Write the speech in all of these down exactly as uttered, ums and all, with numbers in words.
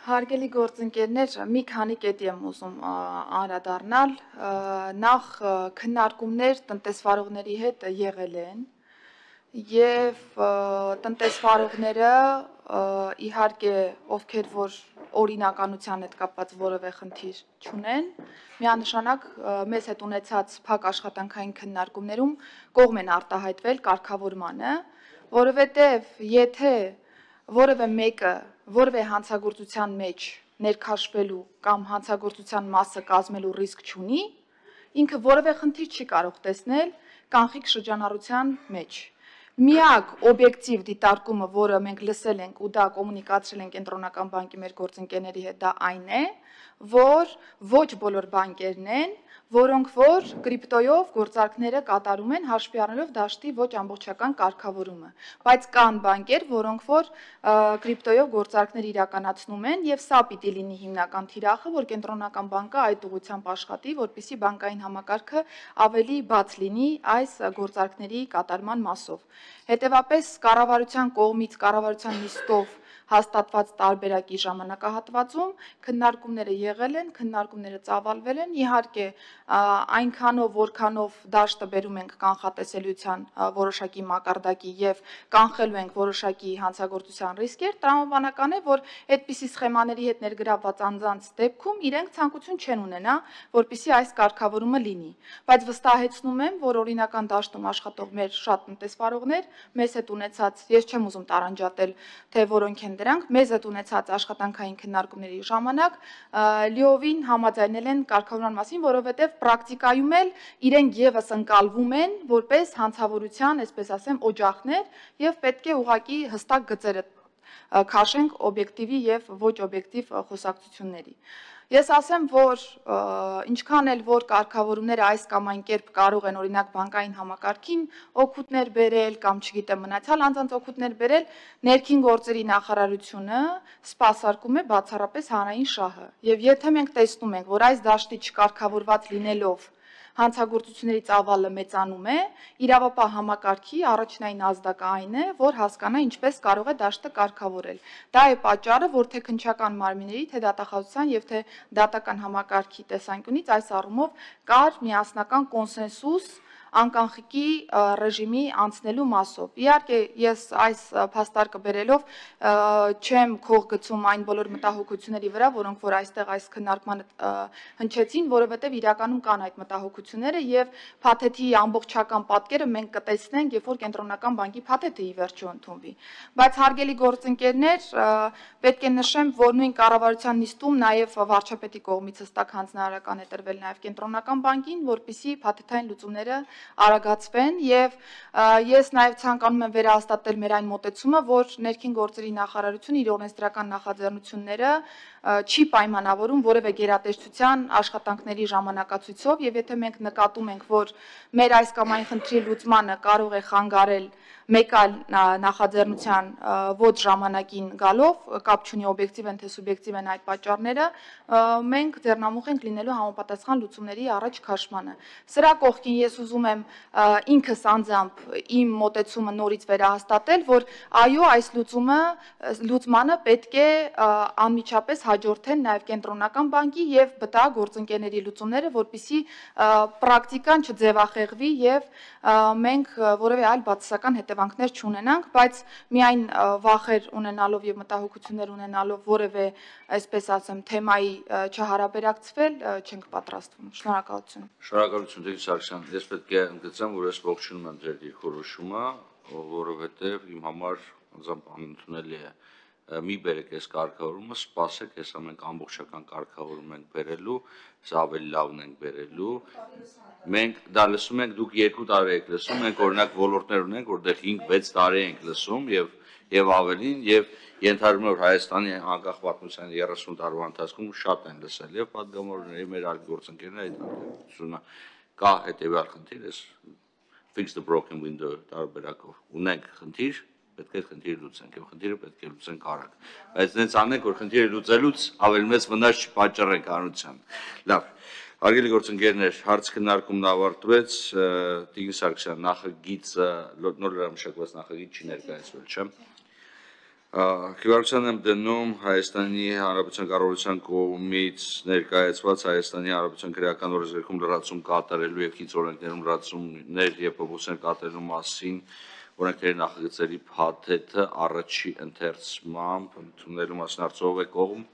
Հարգելի գործընկերներ, մի քանի կետի եմ ուզում անդրադառնալ, նախ քննարկումներ տնտեսվարողների հետ եղել են եւ տնտեսվարողները իհարկե ովքեր որ օրինականության հետ կապված որևէ խնդիր չունեն, միանշանակ մեզ հետ ունեցած փակ աշխատանքային քննարկումներում կողմ են արտահայտվել կարգավորմանը, որովհետեւ եթե որևէ մեկը որևէ հանցագործության մեջ ներքաշվելու կամ հանցագործության մասը կազմելու ռիսկ չունի, ինքը որևէ խնդիր չի կարող տեսնել կանխիկ շրջանառության մեջ։ Միակ օբյեկտիվ դիտարկումը, որը մենք լսել ենք ու դա կոմունիկացրել են Կենտրոնական բանկի մեր գործընկերների հետ, դա այն է, որ ոչ բոլոր բանկերն են, որոնք որ կրիպտոյով գործարքները կատարում են հաշվի առնելով դաշտի ոչ ամբողջական կարգավորումը, բայց կան բանկեր, որոնք որ կրիպտոյով գործարքներ իրականացնում են եւ սա պիտի լինի հիմնական թիրախը, որ Կենտրոնական բանկը այդ ուղղությամբ աշխատի, որպեսզի բանկային համակարգը ավելի բաց լինի այս գործարքների կատարման մասով։ Հետևաբար կառավարության կողմից կառավարության նիստով հաստատված տարբերակի ժամանակահատվածում քննարկումները եղել են, քննարկումները ծավալվել են, իհարկե այնքանով, որքանով դաշտը բերում ենք կանխատեսելիության որոշակի մակարդակի եւ կանխելու ենք որոշակի հանցագործության ռիսկեր, տրամաբանական է, որ այդպիսի սխեմաների հետ ներգրավված անձանց դեպքում իրենք ցանկություն չեն ունենա, որպեսզի այս կարգավորումը լինի, բայց վստահեցնում եմ, որ օրինական դաշտում աշխատող մեր շատ տնտեսվարողներ մեզ հետ ունեցած, ես չեմ ուզում տարանջատել, թե որոնք են դրանք, մեզ հետ ունեցած աշխատանքային քննարկումների ժամանակ լիովին համաձայնել են կարգավորման մասին, որովհետև պրակտիկայում էլ իրենք եւս ընկալվում են որպես հանցավորության, այսպես ասեմ, օջախներ եւ պետք է ուղղակի հստակ գծերը քաշենք օբյեկտիվի եւ ոչ օբյեկտիվ խոսակցությունների։ Ես ասեմ, որ ինչքան էլ որ կարգավորումները այս կամ այն կերպ կարող են օրինակ բանկային համակարգին օգուտներ բերել կամ չգիտեմ մնացյալ անձանց օգուտներ բերել, ներքին գործերի նախարարությունը սպասարկում է բացառապես հանրային շահը։ Եվ եթե մենք տեսնում ենք, որ այս դաշտի չկարգավորված լինելով հանցագործությունների ծավալը մեծանում է, իրավապահ համակարգի առաջնային ազդակը այն է, որ հասկանա ինչպես կարող է դաշտը կարգավորել։ Դա է պատճառը, որ թե քննչական մարմինների, թե դատախազության եւ թե դատական համակարգի տեսանկյունից այս առումով կար միասնական կոնսենսուս անկախքի ռեժիմի անցնելու մասով։ Իհարկե, ես այս փաստարկը բերելով չեմ քող գցում այն բոլոր մտահոգությունների վրա, որոնք որ այստեղ այս քննարկմանը հնչեցին, որովհետև իրականում կան այդ մտահոգությունները եւ փաթեթի ամբողջական պատկերը մենք կտեսնենք, երբ որ Կենտրոնական բանկի փաթեթը ի վերջո ընդունվի։ Բայց հարգելի գործընկերներ, պետք է նշեմ, որ նույն կառավարության նիստում նաեւ վարչապետի կողմից հստակ հանձնարարական է տրվել նաեւ Կենտրոնական բանկին, որպեսզի փաթեթային լուծումները արագացվեն եւ ես նաեւ ցանկանում եմ վերահաստատել մեր այն մոտեցումը, որ ներքին գործերի նախարարությունը իր օրենսդրական նախաձեռնությունները չի պայմանավորում որևէ գերատեսչության աշխատանքների ժամանակացույցով եւ եթե մենք նկատում ենք, որ մեր այս կամ այն խնդրի լուծմանը կարող է խանգարել մեկ այլ նախաձեռնության ոչ ժամանակին գալով, կապ չունի օբյեկտիվ են թե սուբյեկտիվ են այդ պատճառները, մենք ձեռնամուխ ենք լինելու համապատասխան լուծումների առաջ քաշմանը։ Սրա կողքին ես ուզում եմ ինքս անձամբ իմ մոտեցումը նորից վերահաստատել, որ այո, այս լուծումը լուծմանը պետք է անմիջապես հաջորդեն նաև Կենտրոնական բանկի եւ ԲՏԱ գործընկերների լուծումները, որպեսզի պրակտիկան չձևախեղվի եւ մենք որևէ այլ բացասական հետևանքներ չունենանք, բայց միայն վախեր ունենալով եւ մտահոգություններ ունենալով որևէ, այսպես ասեմ, թեմայի չհարաբերակցվել չենք պատրաստվում։ Շնորհակալություն։ Շնորհակալություն, Տեր Սարգսյան։ Ես պետք է ընդգծեմ, որ ես ողջունում եմ ձեր դիրքորոշումը, որովհետեւ իմ համար անձամբ անընդունելի է մի բերեք այս կարգավորումը, սպասեք, հեսա մենք ամբողջական կարգավորում ենք բերելու, սա ավելի լավն ենք բերելու։ Մենք դա լսում ենք, դուք երկու տարի եք լսում, մենք օրինակ ոլորտներ ունենք, որտեղ հինգ-վեց տարի ենք լսում եւ եւ ավելին եւ ենթադրում եմ, որ Հայաստանի անկախ պատմության երեսուն տարվա ընթացքում շատ են լսել եւ պատգամավորների մեր այլ գործընկերներ այդ ուսումնա կա հետեւյալ խնդիր, ես fix the broken window տարբերակով ունենք խնդիր, պետք է խնդիրը լուծենք եւ խնդիրը պետք է լուծենք արագ։ Բայց այնց անենք, որ խնդիրը լուծելուց ավելի մեծ վնաս չպատճառենք հանրության։ Լավ, հարգելի գործընկերներ, հարց քննարկումն ավարտվեց, Տիգրան Սարգսյան, նախագիծը նոր լրամշակված նախագիծ չի ներկայացվել, չէ՞։ Քվեարկության եմ դնում Հայաստանի Հանրապետության կառավարության կողմից ներկայացված Հայաստանի Հանրապետության քրեական օրենսգրքում լրացում կատարելու եւ քիչ օրենքներում լրացումներ եւ փոփոխություններ կատարելու մասին օրենքների նախագծերի փաթեթը առաջի ընթերցմամբ ընդունելու մասին արծով է կողմ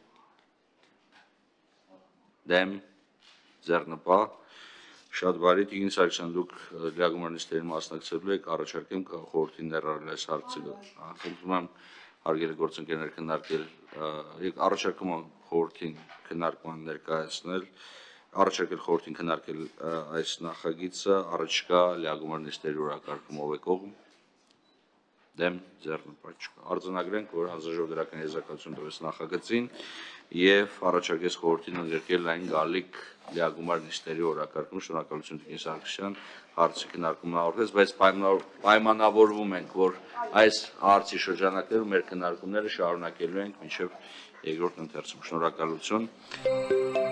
դեմ ձեռնպահ շատ բարի Տիգրան Սարգսյան դուք լիագումար նիստերին մասնակցելու եք առաջարկեմ խորհրդին ներառնել այս հարցը խնդրում եմ հարգելի գործընկերներ քննարկել եւ առաջարկում եմ խորհրդին քննարկման ներկայացնել առաջարկել խորհրդին քննարկել այս նախագիծը առաջկա լիագումար նիստերի օրակարգում ով է կողմ դեմ ձեռնպահ չկա արձանագրենք որ հանձնաժողովը դրական եզրակացություն տվեց նախագծին եւ առաջարկեց խորհրդին ընդգրկել այն գալիք լիագումար նիստերի օրակարգում շնորհակալություն Տիգրան Սարգսյան հարցի քննարկումն ավարտվեց բայց պայմանավորվում ենք որ այս հարցի շրջանակներում մեր քննարկումները շարունակելու ենք մինչեւ երկրորդ ընթերցում շնորհակալություն